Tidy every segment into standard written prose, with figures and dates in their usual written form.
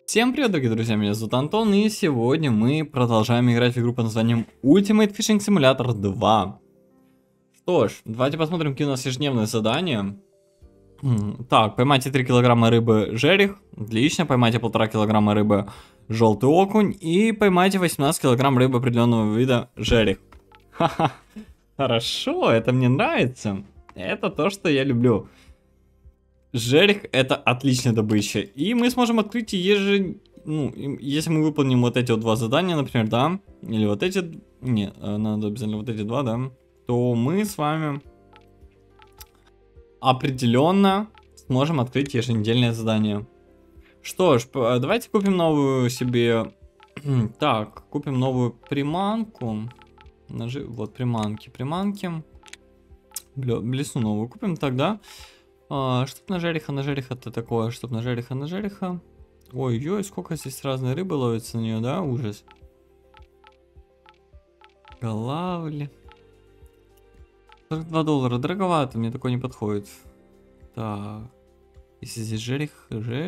Всем привет, дорогие друзья, меня зовут Антон, и сегодня мы продолжаем играть в игру под названием Ultimate Fishing Simulator 2. Что ж, давайте посмотрим, какие у нас ежедневные задания. Так, поймайте 3 килограмма рыбы жерех, отлично, поймайте 1,5 килограмма рыбы желтый окунь и поймайте 18 килограмм рыбы определенного вида жерех. Ха-ха, хорошо, это мне нравится, это то, что я люблю. Жерех это отличная добыча. И мы сможем открыть если мы выполним вот эти вот два задания, например, да, или вот эти, не, надо обязательно вот эти два, да, то мы с вами определенно сможем открыть еженедельное задание. Что ж, давайте купим новую себе, так, купим новую приманку, вот приманки, блесну новую купим тогда. Чтоб на жереха-то такое, чтоб на жереха. Ой-ой, сколько здесь разной рыбы ловится на нее, да? Ужас. Голавли. $42, дороговато, мне такое не подходит. Так. Если здесь жерех.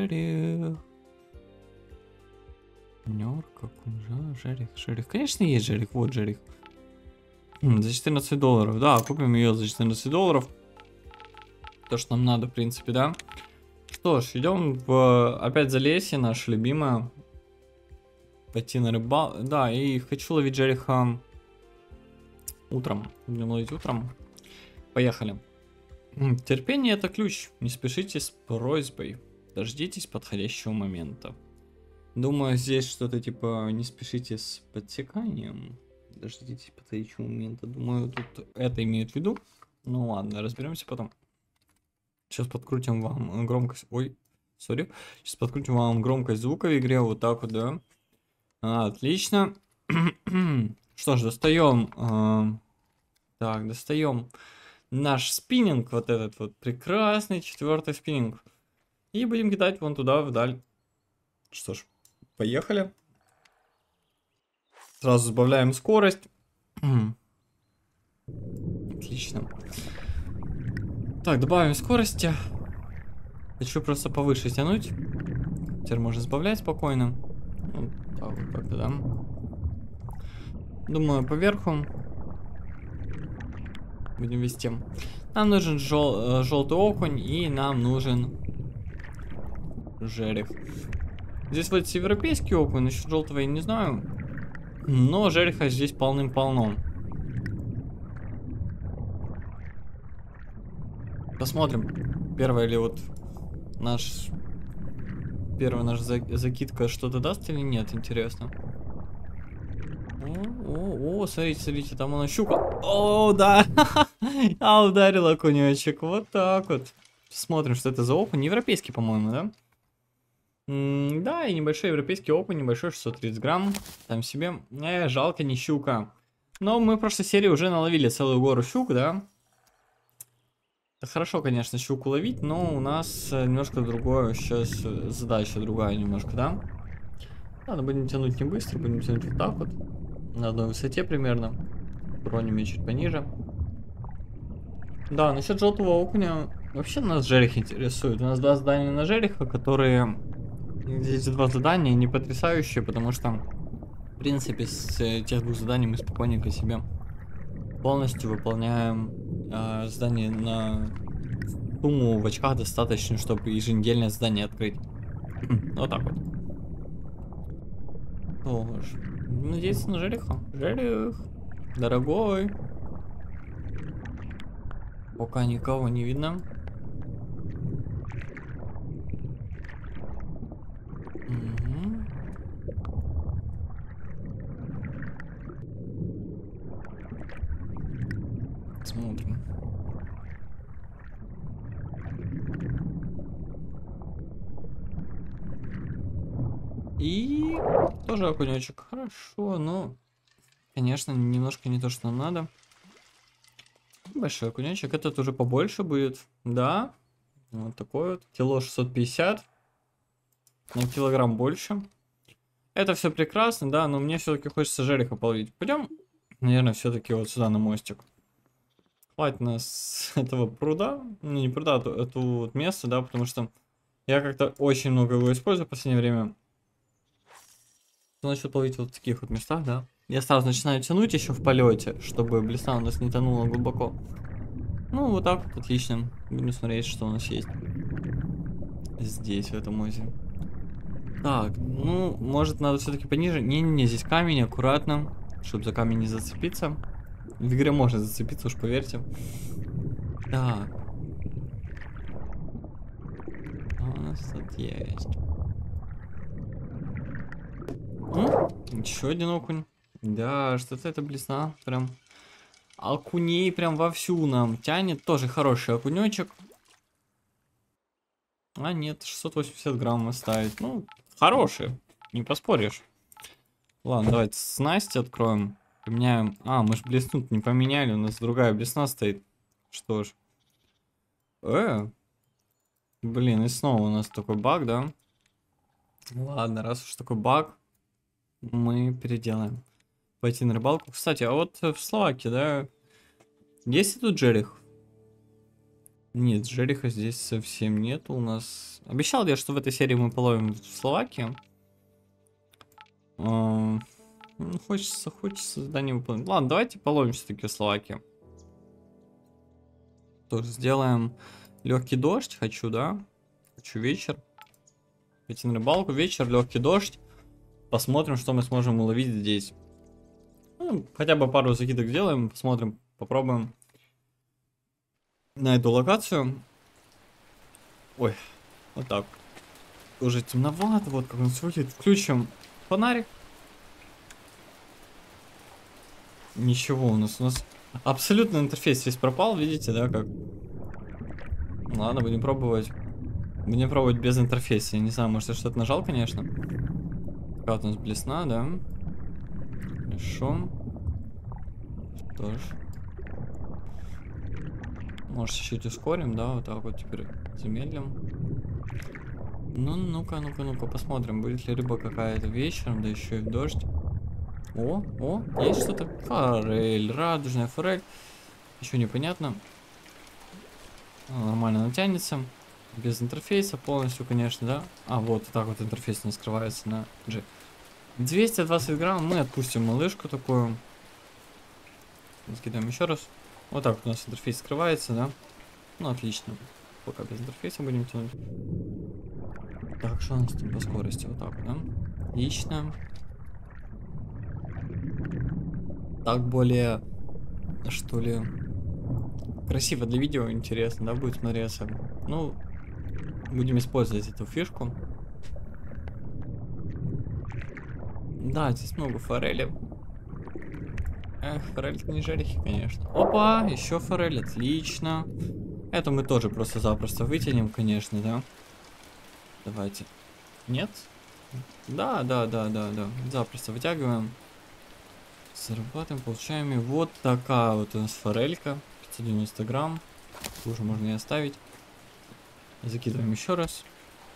Нёрка, кунжа, жерех. Конечно, есть жерех, вот жерех. За $14, да, купим ее за $14. То, что нам надо, в принципе, да. Что ж, идем в опять Залесье, наше любимое. Пойти на рыбал. Да, и хочу ловить жереха утром. Будем ловить утром. Поехали. Терпение это ключ. Не спешите с просьбой. Дождитесь подходящего момента. Думаю, здесь что-то типа не спешите с подсеканием. Дождитесь подходящего момента. Думаю, тут это имеют в виду. Ну ладно, разберемся потом. Сейчас подкрутим вам громкость. Ой, сори. Сейчас подкрутим вам громкость звука в игре. Вот так вот, да. Отлично. Что ж, достаем. Так, достаем наш спиннинг. Вот этот вот прекрасный 4-й спиннинг. И будем кидать вон туда, вдаль. Что ж, поехали. Сразу сбавляем скорость. Отлично. Так, добавим скорости. Хочу просто повыше тянуть. Теперь можно сбавлять спокойно. Вот так вот как-то, да. Думаю, поверху будем вести. Нам нужен желтый окунь и нам нужен жерех. Здесь вот европейский окунь, насчет желтого я не знаю. Но жереха здесь полным-полно. Посмотрим. Первая ли вот первая наша закидка что-то даст или нет, интересно. О, смотрите, там она щука. О, да. А ударил окунечек. Вот так вот. Смотрим, что это за окунь. Европейский, по-моему, да? Да, и небольшой европейский окунь, небольшой 630 грамм. Там себе. Жалко, не щука. Но мы в прошлой серии уже наловили целую гору щук, да? Это хорошо, конечно, щуку ловить, но у нас немножко другое сейчас задача, другая немножко, да? Ладно, будем тянуть не быстро, будем тянуть вот так вот. На одной высоте примерно. Броним ее чуть пониже. Да, насчет желтого окуня. Вообще нас жерех интересует. У нас два задания на жереха, которые... Эти два задания не потрясающие, потому что, в принципе, с тех двух заданий мы спокойненько себе полностью выполняем задание на сумму в очках достаточно, чтобы еженедельное задание открыть. Вот так вот. Тоже. Надеяться на жереха. Жерех. Дорогой. Пока никого не видно. Угу. Смотрим. И тоже окунечек. Хорошо, но, конечно, немножко не то, что нам надо. Большой окунечек. Этот уже побольше будет. Да. Вот такой вот. Кило 650. На килограмм больше. Это все прекрасно, да, но мне все-таки хочется жереха половить. Пойдем, наверное, все-таки вот сюда на мостик. Хватит нас с этого пруда. Ну, не пруда, а это вот место, да, потому что я как-то очень много его использую в последнее время. Что начнет ловить вот в таких вот местах, да? Я сразу начинаю тянуть еще в полете, чтобы блесна у нас не тонула глубоко. Ну, вот так вот, отлично. Будем смотреть, что у нас есть здесь, в этом озере. Так, ну, может, надо все-таки пониже. Не-не-не, здесь камень, аккуратно, чтобы за камень не зацепиться. В игре можно зацепиться, уж поверьте. Так. Что у нас тут есть? Еще один окунь. Да, что-то это блесна. Прям окуней прям вовсю нам тянет. Тоже хороший окунечек. А нет, 680 грамм оставить. Ну, хорошие, не поспоришь. Ладно, давайте снасти откроем. Поменяем. А, мы же блесну не поменяли, у нас другая блесна стоит. Что ж. Блин, и снова у нас такой баг, да? Ладно, раз уж такой баг, мы переделаем. Пойти на рыбалку. Кстати, а вот в Словакии, да, есть ли тут жерех? Нет, жереха здесь совсем нет у нас. Обещал я, что в этой серии мы половим в Словакии. Ну, хочется задание выполнить. Ладно, давайте половим все-таки в Словакии. Тоже сделаем легкий дождь. Хочу, да? Хочу вечер. Пойти на рыбалку. Вечер, легкий дождь. Посмотрим, что мы сможем уловить здесь. Ну, хотя бы пару закидок сделаем. Посмотрим, попробуем на эту локацию. Ой, вот так. Уже темновато, вот как он светит. Включим фонарик. Ничего у нас абсолютно интерфейс весь пропал, видите, да, как? Ладно, будем пробовать. Будем пробовать без интерфейса. Я не знаю, может я что-то нажал, конечно. Такая вот у нас блесна, да. Хорошо. Что ж. Может чуть-чуть ускорим, да, вот так вот теперь замедлим. Ну, ну-ка, посмотрим, будет ли рыба какая-то вечером, да еще и в дождь. О, есть что-то. Форель, радужная форель. Еще непонятно. Нормально натянется. Без интерфейса полностью, конечно, да. А, вот так вот интерфейс не скрывается на G. 220 грамм. Мы отпустим малышку такую. Скидаем еще раз. Вот так вот у нас интерфейс скрывается, да. Ну, отлично. Пока без интерфейса будем тянуть. Так, что у нас там по скорости? Вот так, да? Отлично. Так более, что ли, красиво для видео, интересно, да, будет смотреться. Ну, будем использовать эту фишку. Да, здесь много форели. Эх, форелька не жерехи, конечно. Опа, еще форель, отлично. Это мы тоже просто-запросто вытянем, конечно, да. Давайте. Нет? Да. Запросто вытягиваем. Зарабатываем, получаем. И вот такая вот у нас форелька. 590 грамм. Уже можно и оставить. Закидываем еще раз.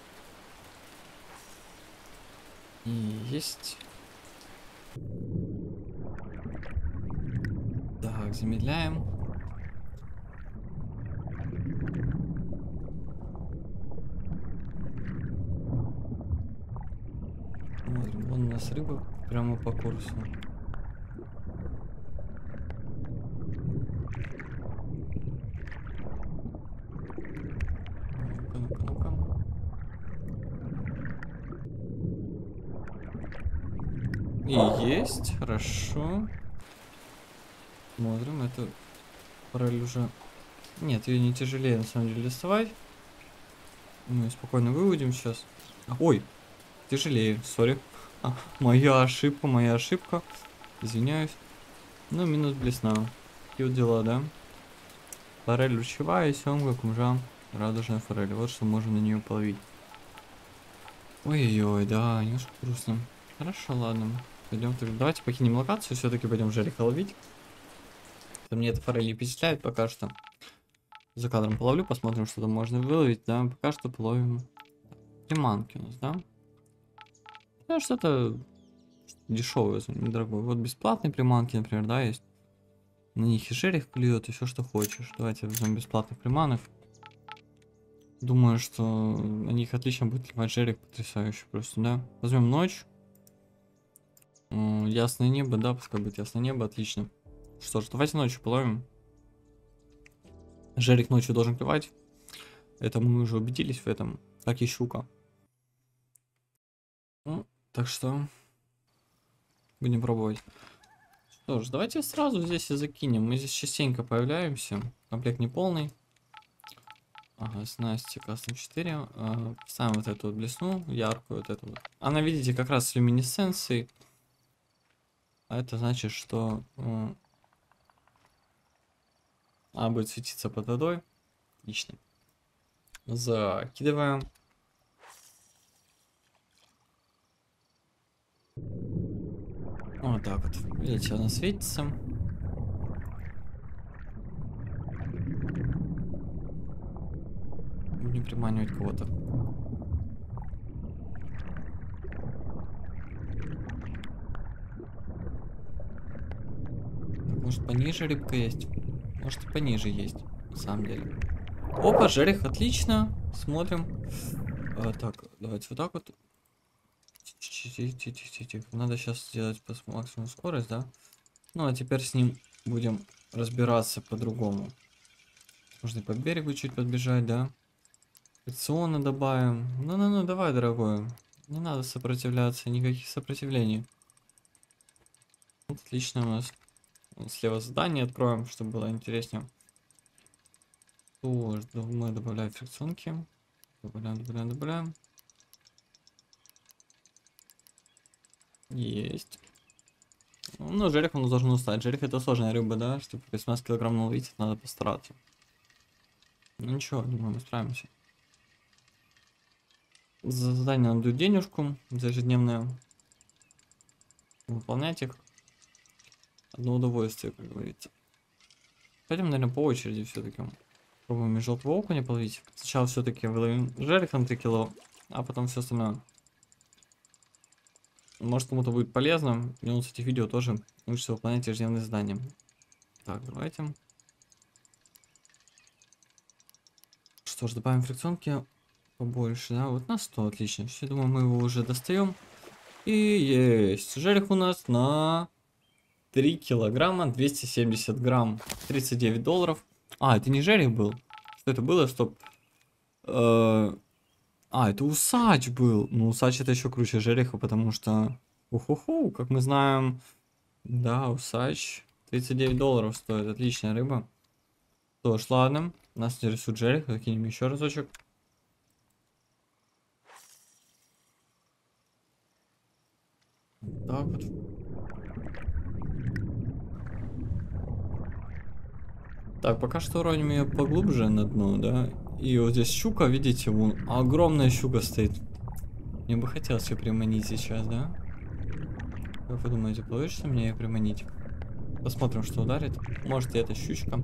И есть. Так, замедляем. Смотрим, вон у нас рыба прямо по курсу. Ну-ка. И есть, хорошо. Смотрим, это форель уже... Нет, ее не тяжелее на самом деле доставать. Мы спокойно выводим сейчас. Ой, тяжелее, сори. Моя ошибка. Извиняюсь. Ну, минус блесна. Такие вот дела, да? Форель лучевая, семга, кумжа, радужная форель. Вот что можно на нее половить. Ой-ой-ой, да, немножко грустно. Хорошо, ладно. Пойдем. Давайте покинем локацию, все-таки пойдем жереха ловить. Мне эта форель не впечатляет пока что. За кадром половлю, посмотрим, что там можно выловить, да. Пока что половим приманки у нас, да. Ну, что-то дешевое, недорогое. Вот бесплатные приманки, например, да, есть. На них и жерех клюет, и все, что хочешь. Давайте возьмем бесплатных приманок. Думаю, что на них отлично будет клевать жерех, потрясающе просто, да. Возьмем ночь. Ясное небо, да, пускай будет ясное небо, отлично. Что ж, давайте ночью половим. Жерик ночью должен клевать. Это мы уже убедились в этом. Как и щука. Ну, так что будем пробовать. Что ж, давайте сразу здесь и закинем. Мы здесь частенько появляемся. Комплект не полный. Ага, снасти кастом 4. Ставим вот эту вот блесну, яркую вот эту вот. Она, видите, как раз с люминесценцией. А это значит, что она будет светиться под водой. Отлично. Закидываем. Вот так вот. Видите, она светится. Будем приманивать кого-то. Может, пониже рыбка есть? Может, и пониже есть, на самом деле. Опа, жерех, отлично. Смотрим. Так, давайте вот так вот. Тихо. Надо сейчас сделать максимум скорость, да? Ну, а теперь с ним будем разбираться по-другому. Можно и по берегу чуть подбежать, да? Фрикциона добавим. Ну, давай, дорогой. Не надо сопротивляться, никаких сопротивлений. Вот, отлично у нас. Слева задание откроем, чтобы было интереснее. Тоже мы добавляем фрикционки. Добавляем. Есть. Ну, жерех он должен устать. Жерех это сложная рыба, да? Чтобы 15 килограмм наловить, надо постараться. Ну ничего, думаю, мы справимся. За задание надо денежку, за ежедневное. Выполнять их. Одно удовольствие, как говорится. Пойдем, наверное, по очереди все-таки. Пробуем желтого окуня половить. Сначала все-таки выловим жерехом 3 кило, а потом все остальное. Может, кому-то будет полезно. И он с этих видео тоже учится выполнять ежедневные задания. Так, давайте. Что ж, добавим фрикционки побольше, да? Вот на 100, отлично. Все, думаю, мы его уже достаем. И есть. Жерех у нас на 3 килограмма 270 грамм. 39 долларов. А, это не жерех был. Что это было? Стоп. Это усач был. Ну, усач это еще круче жереха, потому что... Уху-ху, как мы знаем. Да, усач. 39 долларов стоит. Отличная рыба. Что ж, ладно. Нас интересует жерех. Закинем еще разочек. Так вот. Так, пока что уроним ее поглубже на дно, да? И вот здесь щука, видите, вон огромная щука стоит. Мне бы хотелось ее приманить сейчас, да? Как вы думаете, получится мне ее приманить? Посмотрим, что ударит. Может, и эта щучка.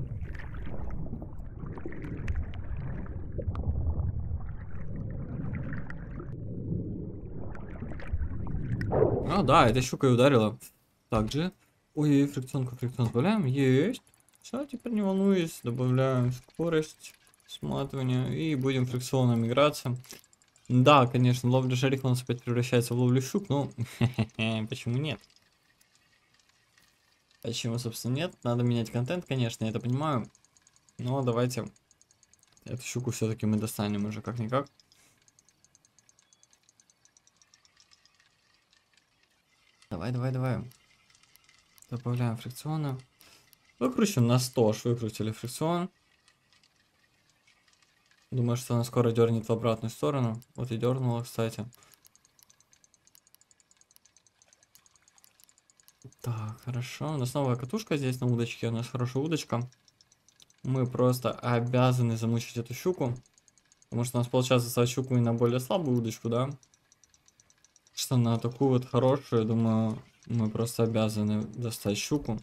А, да, эта щука и ударила. Также. Ой, фрикционку добавляем. Есть. Все, теперь не волнуюсь. Добавляем скорость сматывания. И будем фрикционом играться. Да, конечно, ловля жереха у нас опять превращается в ловлю щук, но почему нет? Почему, собственно, нет? Надо менять контент, конечно, я это понимаю. Но давайте эту щуку все-таки мы достанем уже как-никак. Давай. Добавляем фрикциона. Выкрутим на 100, аж выкрутили фрикцион. Думаю, что она скоро дернет в обратную сторону. Вот и дернула, кстати. Так, хорошо. У нас новая катушка здесь на удочке. У нас хорошая удочка. Мы просто обязаны замучить эту щуку. Потому что у нас получается ставить щуку и на более слабую удочку, да? Что на такую вот хорошую, думаю, мы просто обязаны достать щуку.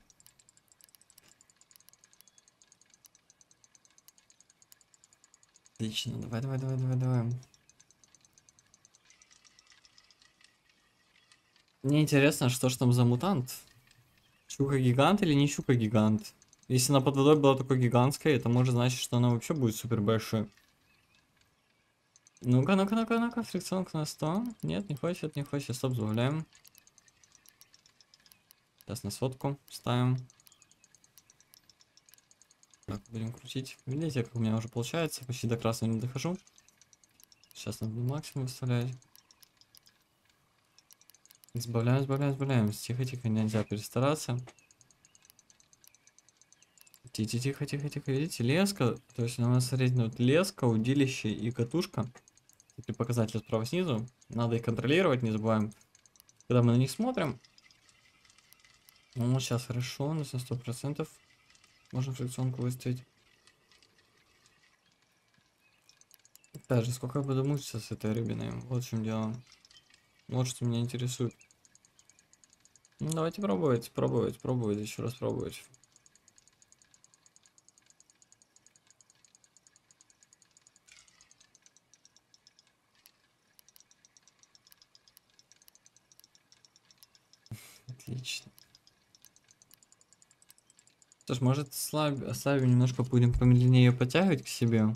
Отлично, давай. Мне интересно, что ж там за мутант? Щука-гигант или не щука-гигант? Если она под водой была такой гигантской, это может значить, что она вообще будет супер большой. Ну-ка, фрикционка на 100. Нет, не хочет, стоп, добавляем. Сейчас на сотку ставим. Так, будем крутить. Видите, как у меня уже получается. Почти до красного не дохожу. Сейчас надо максимум выставлять. Избавляем, избавляем, избавляем. Тихо-тихо, нельзя перестараться. Тихо, тихо, тихо. Видите, леска. То есть у нас, смотрите, вот леска, удилище и катушка. Эти показатели справа снизу. Надо их контролировать, не забываем. Когда мы на них смотрим. Ну, сейчас хорошо, у нас на 100%. Можно фрикционку выставить. Опять же, сколько я буду мучиться с этой рыбиной. Вот в чем дело. Вот что меня интересует. Ну, давайте пробовать, пробовать, пробовать, еще раз пробовать. Отлично. Что ж, может ослабим немножко, будем помедленнее ее подтягивать к себе.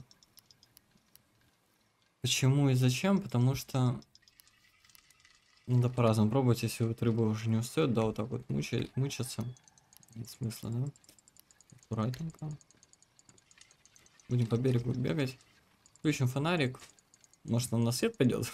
Почему и зачем? Потому что надо по-разному пробовать, если вот рыба уже не устает, да, вот так вот мучиться. Нет смысла, да? Аккуратненько. Будем по берегу бегать. Включим фонарик. Может, он на свет пойдет?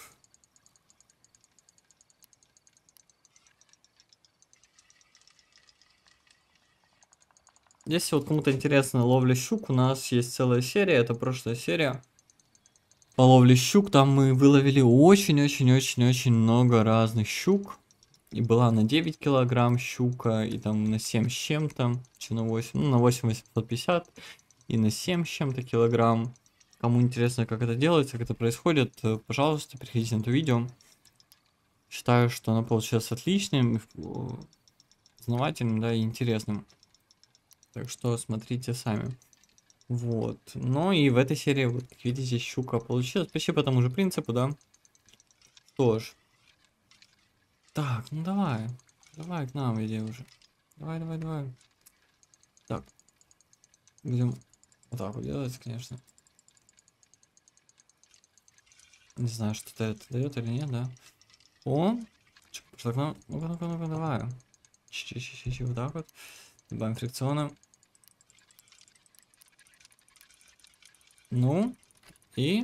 Если вот кому-то интересно ловля щук, у нас есть целая серия, это прошлая серия. По ловле щук, там мы выловили очень-очень-очень-очень много разных щук. И была на 9 килограмм щука, и там на 7 с чем-то, на 8, ну на 8 850, и на 7 с чем-то килограмм. Кому интересно, как это делается, как это происходит, пожалуйста, переходите на это видео. Считаю, что оно получилось отличным, познавательным, да, и интересным. Так что смотрите сами. Вот. Ну и в этой серии, вот, как видите, щука получилась. Почти по тому же принципу, да. Что ж. Так, ну давай. Давай к нам иди уже. Давай, давай, давай. Так. Будем вот так вот делать, конечно. Не знаю, что-то это дает или нет, да. О! Что к нам? Ну-ка, ну-ка, ну-ка, давай. Чи-чи-чи-чи, вот так вот. Добавим фрикциона. Ну. И.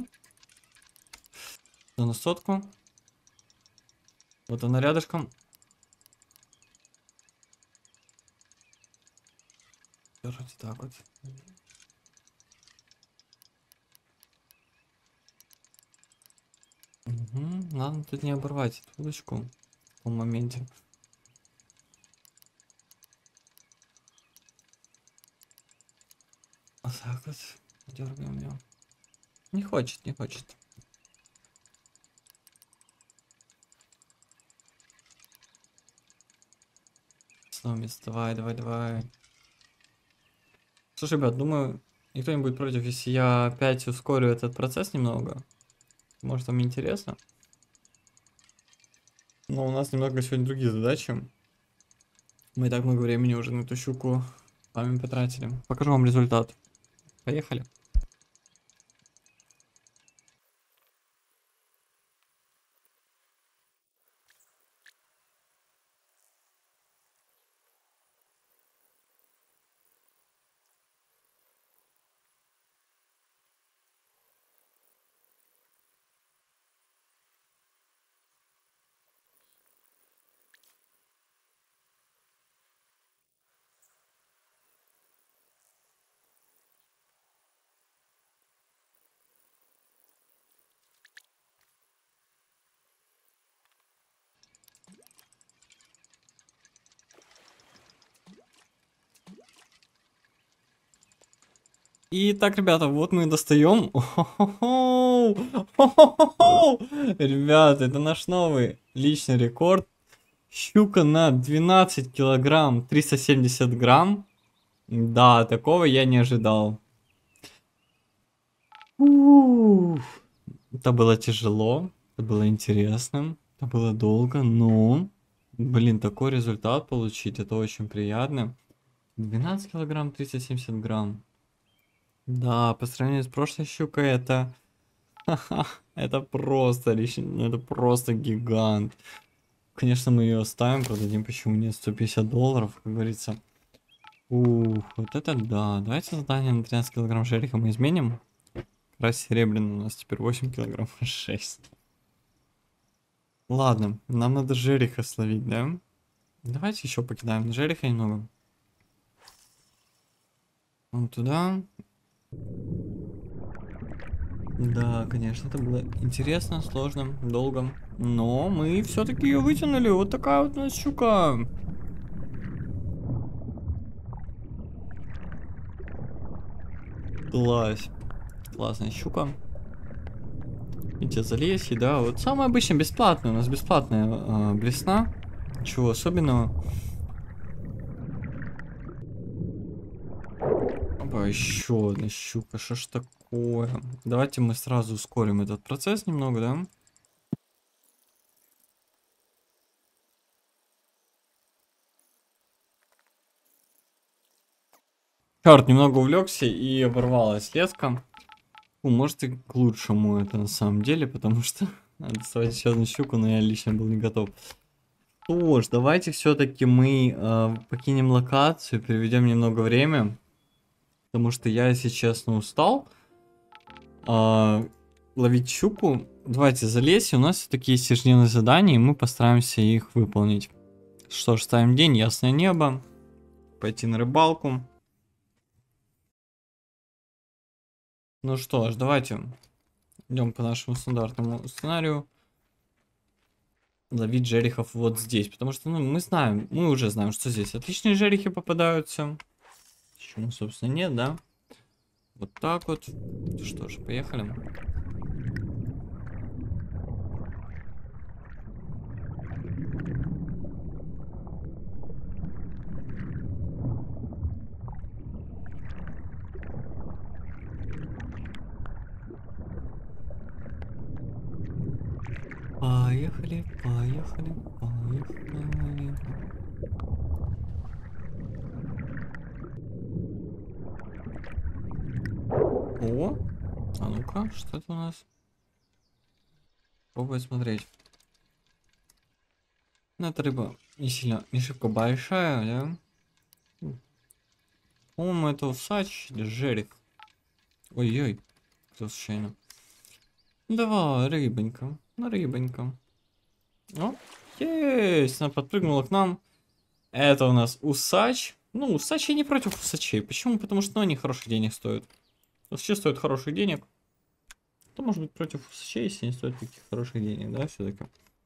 На сотку. Вот она рядышком. Короче, так вот. Угу. Ладно, тут не оборвать эту удочку в том моменте. Вот так вот. Дергаем ее. Не хочет, не хочет. Снова давай, давай, давай. Слушай, ребят, думаю, никто не будет против, если я опять ускорю этот процесс немного. Может, вам интересно. Но у нас немного сегодня другие задачи. Мы и так много времени уже на эту щуку вами потратили. Покажу вам результат. Поехали. Итак, ребята, вот мы достаем. Ребята, это наш новый личный рекорд. Щука на 12 килограмм 370 грамм. Да, такого я не ожидал. Уф. Это было тяжело, это было интересно, это было долго, но, блин, такой результат получить, это очень приятно. 12 килограмм 370 грамм. Да, по сравнению с прошлой щукой это просто лично, это просто гигант. Конечно, мы ее оставим, продадим, почему нет, $150, как говорится. Ух, вот это да. Давайте задание на 13 килограмм жереха мы изменим. Раз серебряный у нас теперь 8 килограмм, 6. Ладно, нам надо жереха словить, да? Давайте еще покидаем жереха немного. Вон туда. Да, конечно, это было интересно, сложно, долго. Но мы все-таки ее вытянули. Вот такая вот у нас щука. Класс. Классная щука. Видите, залезье, да. Вот самое обычное бесплатное. У нас бесплатная блесна. Ничего особенного. Опа, еще одна щука. Что ж такое? Давайте мы сразу ускорим этот процесс немного, да? Черт, немного увлекся и оборвалась леска. Может и к лучшему это на самом деле, потому что надо доставать еще одну щуку, но я лично был не готов. Что ж, давайте все-таки мы покинем локацию, переведем немного время, потому что я, если честно, устал ловить щуку. Давайте залезь, у нас все-таки есть ежедневные задания, и мы постараемся их выполнить. Что ж, ставим день, ясное небо, пойти на рыбалку. Ну что ж, давайте идем по нашему стандартному сценарию. Ловить жерехов вот здесь, потому что, ну, мы уже знаем, что здесь отличные жерехи попадаются. Почему, собственно, нет, да? Вот так вот. Что ж, поехали. Поехали, поехали, поехали. О, а ну-ка, что это у нас? Попробуй смотреть. Ну, эта рыба не сильно, не шибко большая, да? По-моему, это усач или жерех. Ой-ой, кто случайно. Давай, рыбонька, на рыбонька. О, есть, она подпрыгнула к нам. Это у нас усач. Ну, усачи не против усачей. Почему? Потому что ну, они хороших денег стоят. Усачи стоят хороших денег. То может быть против усачей, если не стоят таких хороших денег, да, все-таки.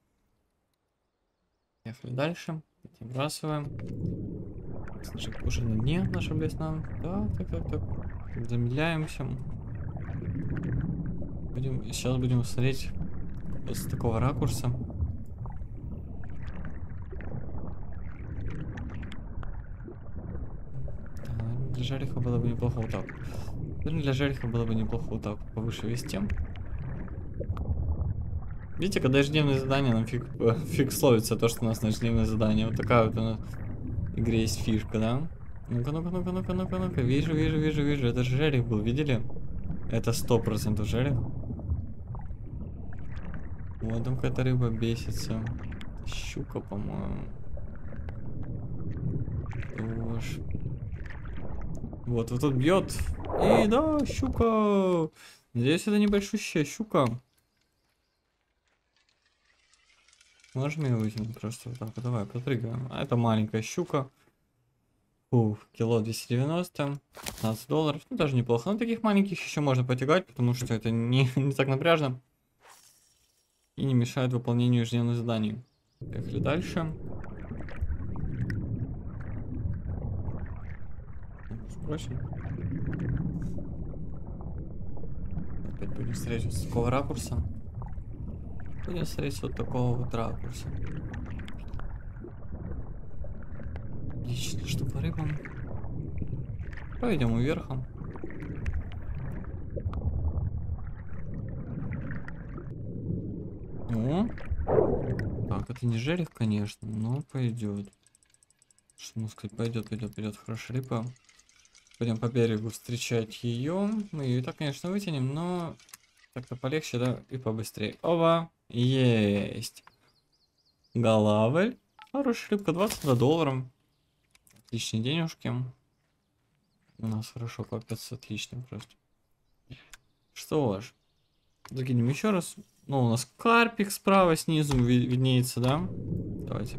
Поехали дальше. Выбрасываем. Снежок уже на дне наша блесна. Так. Замедляемся. Сейчас будем смотреть с такого ракурса. Для жереха было бы неплохо вот так. Для жереха было бы неплохо вот так повыше вести. Видите, когда ежедневное задание, нам фиг словится то, что у нас ежедневное задание. Вот такая вот у нас в игре есть фишка, да? Ну-ка. Вижу. Это же жерех был, видели? Это 100% жерех. Вот там какая-то рыба бесится. Щука, по-моему. Вот тут бьет. И да, щука. Надеюсь, это небольшущая щука. Можем ее вытянуть просто вот так. Давай, подпрыгиваем. А это маленькая щука. Ух, кило 290, $15. Ну, даже неплохо. Но таких маленьких еще можно потягать, потому что это не так напряжно. И не мешает выполнению ежедневных заданий. Поехали дальше. Спросим. Опять будем смотреть вот с такого ракурса. Будем смотреть вот такого вот ракурса. Отлично, что по рыбам. Пойдем вверху. О. Так, это не жерех, конечно, но пойдет. Что можно сказать, пойдет. Хорошая рыба. Пойдем по берегу встречать ее. Мы ее и так, конечно, вытянем, но так-то полегче, да, и побыстрее. Оба! Есть! Голавль. Хорошая рыбка, 22 доллара. Отличные денежки. У нас хорошо копятся, отлично просто. Что ж, закинем еще раз. Ну, у нас карпик справа снизу виднеется, да? Давайте.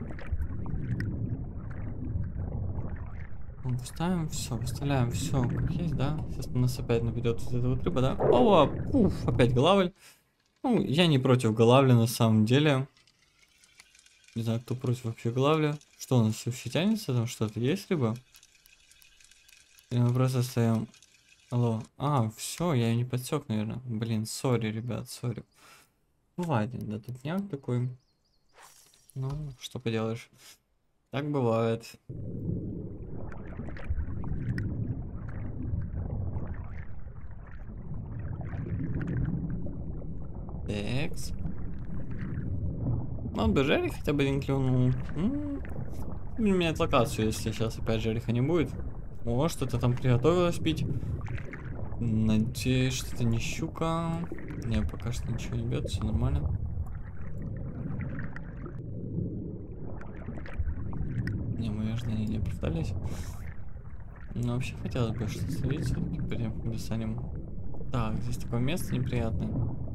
Вставим все, выставляем все как есть, да? Сейчас у нас опять нападет вот эта вот рыба, да? О, пуф, опять голавль. Ну, я не против голавля на самом деле. Не знаю, кто против вообще голавля. Что у нас вообще тянется? Там что-то есть рыба? Или мы просто стоим... Алло. А, все, я ее не подсек, наверное. Блин, сори, ребят, сори. Бывает, да, тупняк такой. Ну, что поделаешь. Так бывает. Текс. Ну, бы жерех хотя бы один клюнул. Менять локацию, если сейчас опять жереха не будет. О, что-то там приготовилось пить. Надеюсь, что это не щука. Не, пока что ничего не бьет, все нормально. Не, мои ожидания не оправдались. Но вообще хотелось бы что-то словить, все-таки перед тем, как достанем. Так, здесь такое место неприятное.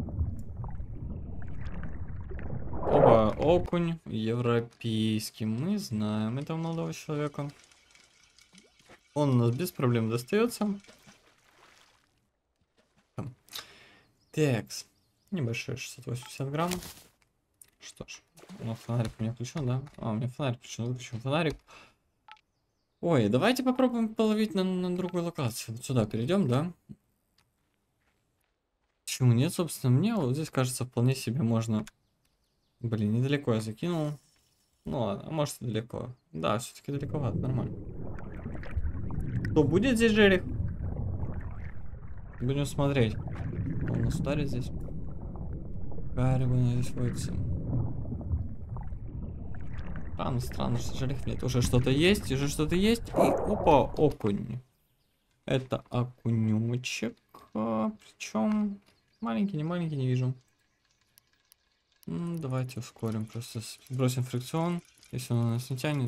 Оба, окунь европейский. Мы знаем этого молодого человека. Он у нас без проблем достается. Текс. Небольшой 680 грамм. Что ж, ну, фонарик у меня включен, да? А, у меня фонарик включен, выключим фонарик. Ой, давайте попробуем половить на другой локации. Вот сюда перейдем, да? Почему нет, собственно, мне вот здесь кажется вполне себе можно. Блин, недалеко я закинул. Ну ладно, а может и далеко. Да, все-таки далековато, нормально. Что будет здесь, жерех? Будем смотреть. Он нас ударит здесь. Какая рыба здесь водится? Странно, что жерех нет. Уже что-то есть, уже что-то есть. И опа, окунь. Это окунючек. Причем маленький, не вижу. Давайте ускорим, просто бросим фрикцион, если он у нас не тянет.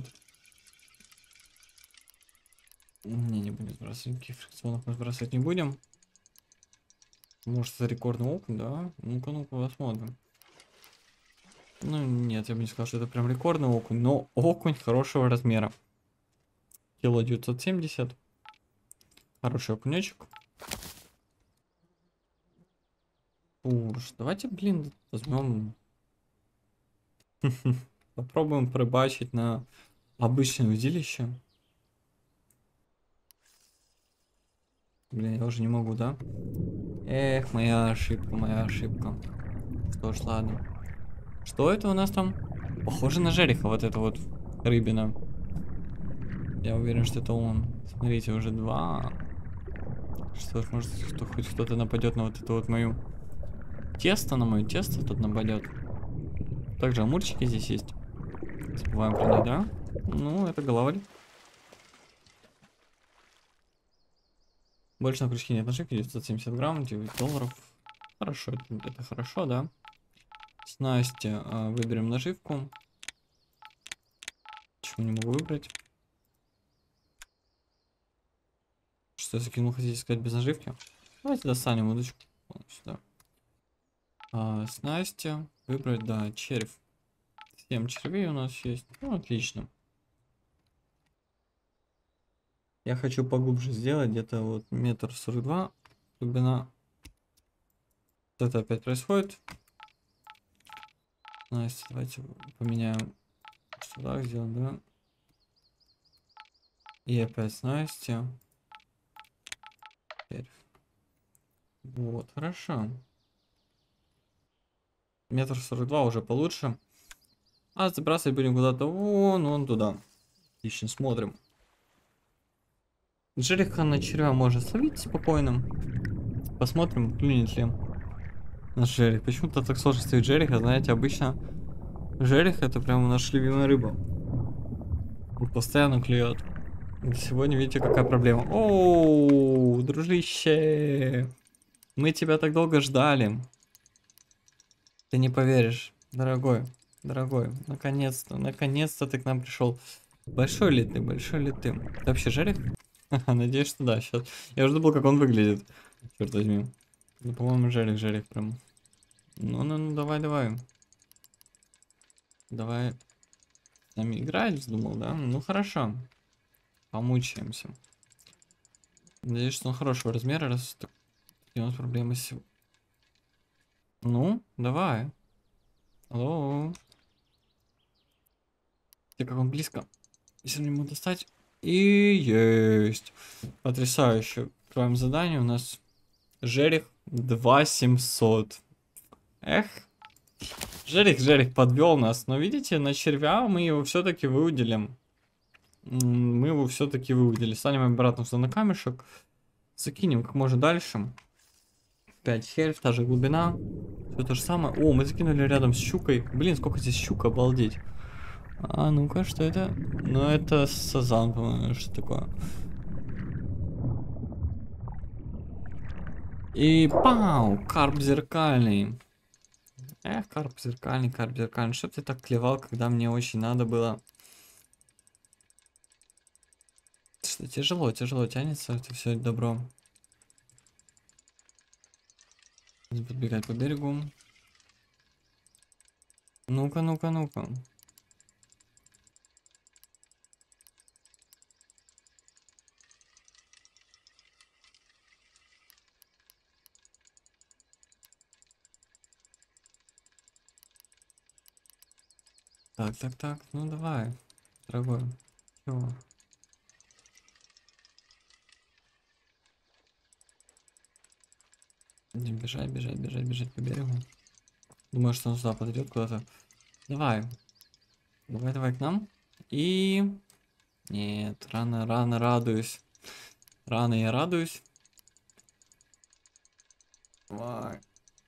Не будем сбрасывать, никаких фрикционов мы сбрасывать не будем. Может, это рекордный окунь, да? Ну-ка, посмотрим. Ну, нет, я бы не сказал, что это прям рекордный окунь, но окунь хорошего размера. Кило 970. Хороший окунечек. Уж, давайте, блин, возьмем... Попробуем пробачить на обычное удилище. Блин, я уже не могу, да? Эх, моя ошибка. Что ж, ладно. Что это у нас там? Похоже на жереха, вот это вот рыбина. Я уверен, что это он. Смотрите, уже два. Что ж, может, хоть кто-то нападет на вот это вот мою тесто, на мое тесто тут нападет. Также амурчики здесь есть. Забываем про них, да? Ну, это голавль. Больше на крючке нет наживки, 970 грамм, 9 долларов. Хорошо, это хорошо, да? Снасти, выберем наживку. Чего не могу выбрать? Что я закинул, хотите сказать, без наживки? Давайте достанем удочку. Сюда. Снасти, выбрать, да, червь. 7 червей у нас есть. Ну, отлично. Я хочу поглубже сделать, где-то вот 1,42 м глубина. Вот это опять происходит. Настя, давайте поменяем сюда, сделаем, да. И опять Настя. Вот, хорошо. 1,42 м уже получше. А забрасывать будем куда-то вон туда. Отлично, смотрим. Жереха на червя можно словить спокойно. Посмотрим, клюнет ли наш жерех. Почему-то так сложно стоит жереха, знаете, обычно жерех это прям наша любимая рыба. Он постоянно клюет. Сегодня видите, какая проблема. Оу, дружище, мы тебя так долго ждали. Ты не поверишь, дорогой. дорогой, наконец-то, наконец-то ты к нам пришел. Большой ли ты, большой ли ты? Ты вообще жарик? Надеюсь, что да, сейчас. Я уже забыл, как он выглядит. Черт возьми. Ну, по-моему, жарик, жарик прям. Ну, давай, давай. Давай. С нами играть вздумал, да? Ну, хорошо. Помучаемся. Надеюсь, что он хорошего размера, раз такие у нас проблемы с... Ну, давай. Алло. Ты как он близко. Если ему достать. И есть. Потрясающе. Откроем задание. У нас Жерих 2700. Эх. Жерих подвел нас. Но видите, на червя мы его все-таки выудили. Мы его все-таки выудили. Станем обратно сюда на камешек. Закинем как можно дальше. 5 хельф, та же глубина. Все то же самое. О, мы закинули рядом с щукой. Блин, сколько здесь щук, обалдеть. А ну-ка, что это? Ну, это сазан, по-моему, что такое. И пау, карп зеркальный. Эх, карп зеркальный, карп зеркальный. Что ты так клевал, когда мне очень надо было? Что тяжело тянется это все добро. Подбегать по берегу. Ну-ка, ну-ка, ну-ка. Так, ну давай, дорогой. Чего? Бежать по берегу. Думаю, что он сюда подойдет куда-то. Давай. Давай к нам. И... Нет, рано радуюсь. Рано я радуюсь. Давай.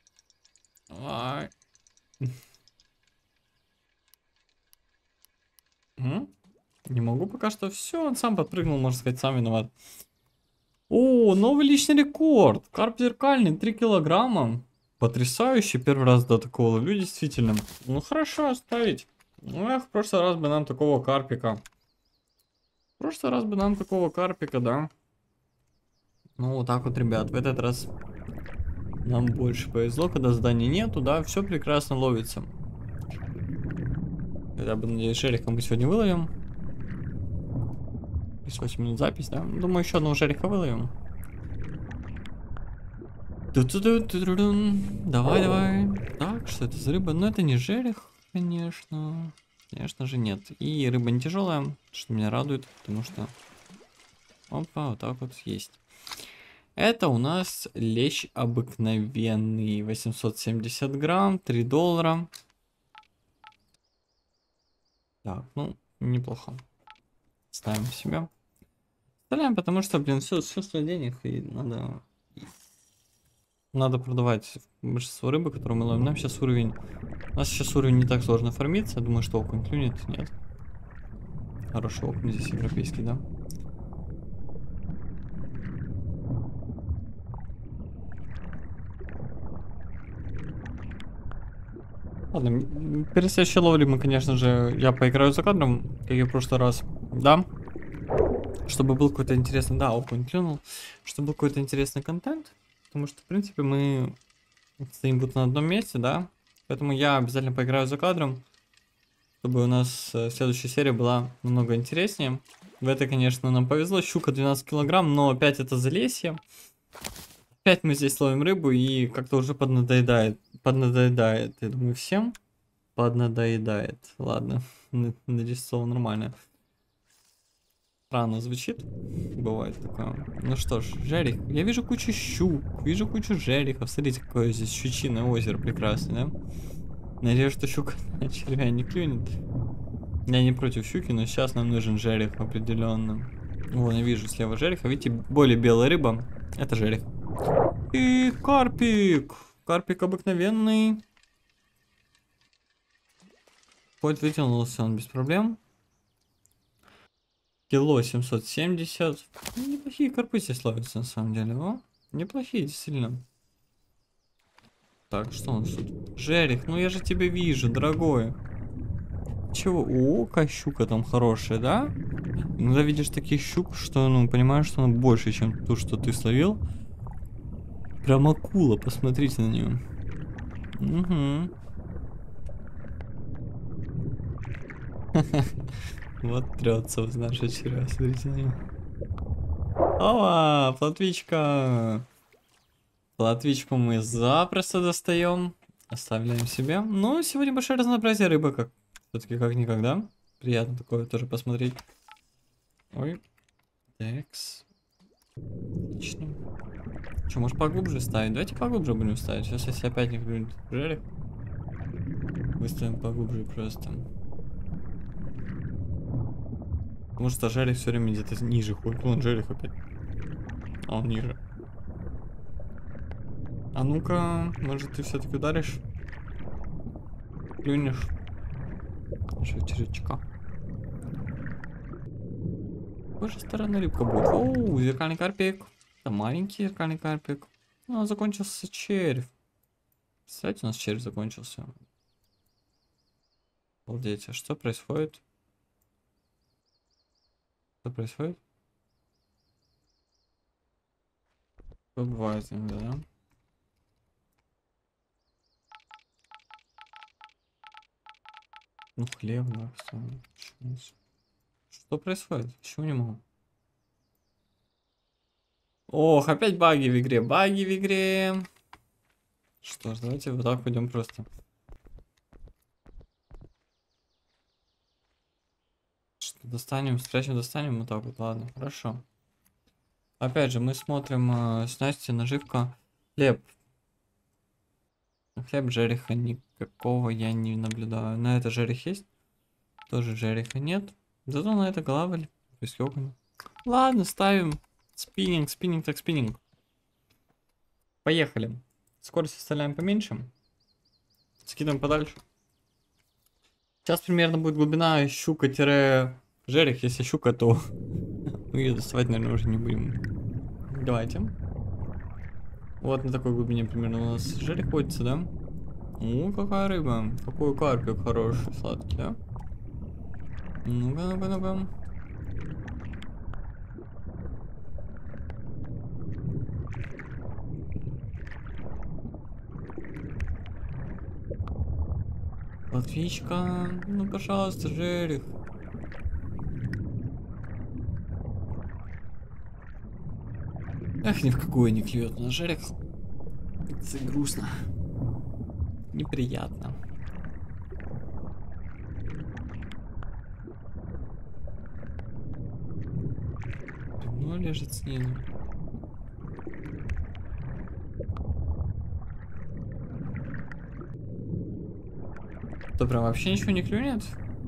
Не могу пока что. Все, он сам подпрыгнул, можно сказать, сам виноват. О, новый личный рекорд. Карп зеркальный, 3 килограмма. Потрясающе. Первый раз до такого ловлю, действительно. Ну, хорошо оставить. Ну, эх, в прошлый раз бы нам такого карпика. Да. Ну, вот так вот, ребят. В этот раз нам больше повезло, когда зданий нету, да. Все прекрасно ловится. Я бы, надеюсь, жереха мы сегодня выловим. 8 минут запись, да? Думаю, еще одного жереха выловим. Давай. Так, что это за рыба? Ну, это не жерех, конечно. Конечно же, нет. И рыба не тяжелая, что меня радует, потому что... Опа, вот так вот есть. Это у нас лещ обыкновенный. 870 грамм, 3 доллара. Так, ну, неплохо. Ставим себе. Оставляем, потому что, блин, все стоит денег, и надо продавать большинство рыбы, которую мы ловим. У нас сейчас уровень не так сложно фармиться. Я думаю, что окунь клюнет. Нет. Хороший окунь здесь европейский, да? Ладно, перед следующей ловлей мы, конечно же, я поиграю за кадром, как и в прошлый раз, да? Чтобы был какой-то интересный... Да, окунь клюнул. Чтобы был какой-то интересный контент. Потому что, в принципе, мы стоим будто на одном месте, да? Поэтому я обязательно поиграю за кадром. Чтобы у нас следующая серия была намного интереснее. В этой, конечно, нам повезло. Щука 12 килограмм, но опять это залесье. Опять мы здесь ловим рыбу и как-то уже поднадоедает. Я думаю, всем поднадоедает. Ладно, нарисовано нормально. Странно звучит. Бывает такое. Ну что ж, жерех. Я вижу кучу щук, вижу кучу жерехов. Смотрите, какое здесь щучиное озеро прекрасное, да? Надеюсь, что щука на червя не клюнет. Я не против щуки, но сейчас нам нужен жерех определенно. Вон, я вижу слева жереха. Видите, более белая рыба. Это жерех. И карпик. Карпик обыкновенный. Хоть вытянулся он без проблем. Кило 770. Неплохие карпы здесь ловятся на самом деле. О, неплохие, действительно. Так, что у нас тут? Жерех, ну я же тебя вижу, дорогой. Чего? О, какая щука там хорошая, да? Иногда видишь таких щук, что, ну, понимаешь, что она больше, чем ту, что ты словил. Прям акула, посмотрите на нее. Угу. Вот трется в наша червя, смотрите на нее. Ова, плотвичка. Плотвичку мы запросто достаем. Оставляем себе. Ну, сегодня большое разнообразие рыбы, как все-таки как никогда. Приятно такое тоже посмотреть. Ой. Такс. Отлично. Че, может поглубже ставить? Давайте поглубже будем ставить. Сейчас если опять не клюнет жерех, выставим поглубже просто. Потому что жерех все время где-то ниже ходит. Вон жерех опять. А он ниже. А ну-ка, может ты все-таки ударишь? Клюнешь? Червячка. Какой же стороны рыбка будет? Оу, зеркальный карпик. Это маленький зеркальный карпик. Ну, закончился червь. Кстати, у нас червь закончился. Обалдеть, а что происходит? Что происходит? Что бывает иногда, да? Ну, хлеб, да, кстати. Что происходит? Чего не могу? Ох, опять баги в игре. Баги в игре. Что ж, давайте вот так пойдем просто. Что достанем, спрячем, достанем. Вот так вот, ладно, хорошо. Опять же, мы смотрим снасти, наживка, хлеб. Хлеб жереха никакого я не наблюдаю. На это жерех есть? Тоже жереха нет. Зато на это главель. Ладно, ставим. Спиннинг, спиннинг, так спиннинг. Поехали. Скорость оставляем поменьше. Скидываем подальше. Сейчас примерно будет глубина щука-жерех. Если щука, то мы ее доставать, наверное, уже не будем. Давайте. Вот на такой глубине примерно у нас жерех ходится, да? О, какая рыба. Какой карпик хороший, сладкий, да? Ну-ка, ну-ка, ну-ка. Плотвичка. Ну, пожалуйста, жерех. Эх, ни в какую не клюет на жерех. Это грустно. Неприятно. Давно лежит снизу. То прям вообще ничего не клюнет?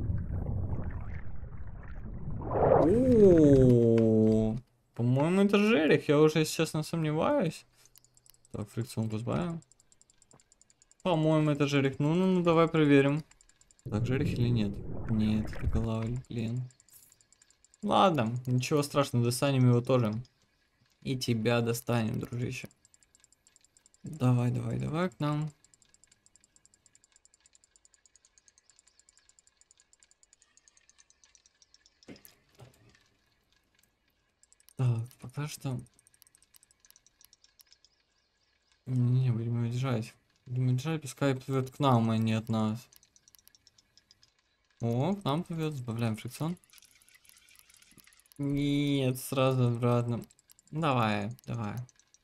О, по-моему, это жерех. Я уже, если честно, сомневаюсь. Так, фрикционку сбавим. По-моему, это жерех. Ну, давай проверим. Так, жерех или нет? Нет, это главель, блин. Ладно, ничего страшного, достанем его тоже. И тебя достанем, дружище. Давай, давай, давай к нам. Так, пока что... Не, будем его держать. Будем его держать, пускай плывет к нам, а не от нас. О, к нам плывет, сбавляем фрикцион. Нет, сразу обратно. Давай, давай.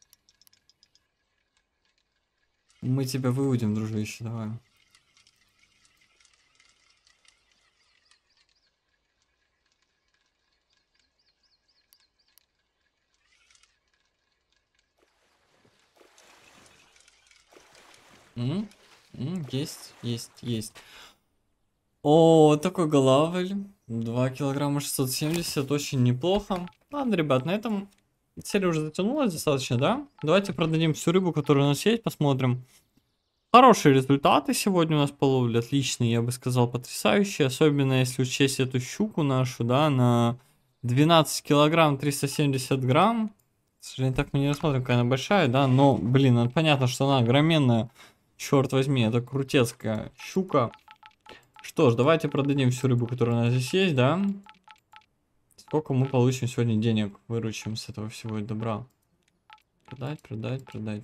Мы тебя выудим, дружище, давай. Есть, есть, есть. О, такой главель. 2 килограмма 670, очень неплохо. Ладно, ребят, на этом серия уже затянулась достаточно, да? Давайте продадим всю рыбу, которая у нас есть, посмотрим. Хорошие результаты сегодня у нас по ловле, отличные, я бы сказал, потрясающие. Особенно если учесть эту щуку нашу, да, на 12 килограмм 370 грамм. К сожалению, так мы не рассмотрим, какая она большая, да, но, блин, понятно, что она огроменная. Черт возьми, это крутецкая щука. Что ж, давайте продадим всю рыбу, которая у нас здесь есть, да? Сколько мы получим сегодня денег, выручим с этого всего добра? Продать, продать, продать.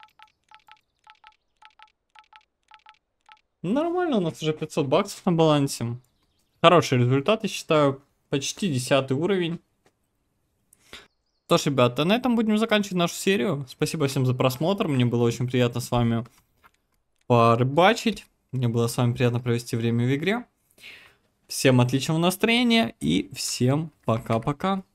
Нормально, у нас уже 500 баксов на балансе. Хороший результат, я считаю. Почти 10 уровень. Что ж, ребята, на этом будем заканчивать нашу серию. Спасибо всем за просмотр. Мне было очень приятно с вами порыбачить. Мне было с вами приятно провести время в игре. Всем отличного настроения и всем пока-пока.